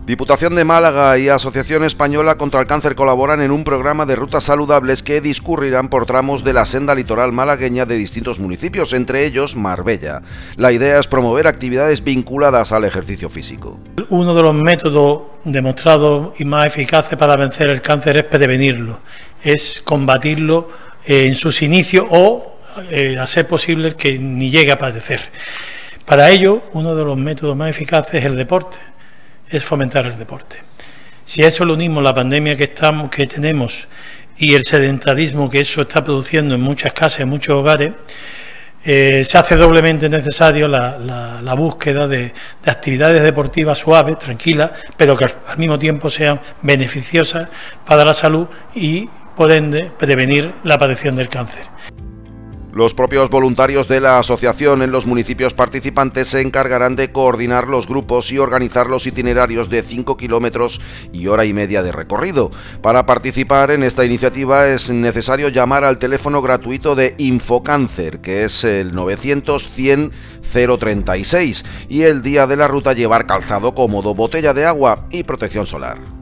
Diputación de Málaga y Asociación Española contra el Cáncer colaboran en un programa de rutas saludables que discurrirán por tramos de la senda litoral malagueña de distintos municipios, entre ellos Marbella. La idea es promover actividades vinculadas al ejercicio físico. Uno de los métodos demostrados y más eficaces para vencer el cáncer es prevenirlo, es combatirlo en sus inicios o, a ser posible, que ni llegue a padecer. Para ello, uno de los métodos más eficaces es el deporte. Es fomentar el deporte. Si a eso le unimos la pandemia que tenemos y el sedentarismo que eso está produciendo en muchas casas, en muchos hogares, se hace doblemente necesario la búsqueda de actividades deportivas suaves, tranquilas, pero que al mismo tiempo sean beneficiosas para la salud y, por ende, prevenir la aparición del cáncer. Los propios voluntarios de la asociación en los municipios participantes se encargarán de coordinar los grupos y organizar los itinerarios de 5 kilómetros y hora y media de recorrido. Para participar en esta iniciativa es necesario llamar al teléfono gratuito de Infocáncer, que es el 900-100-036, y el día de la ruta llevar calzado cómodo, botella de agua y protección solar.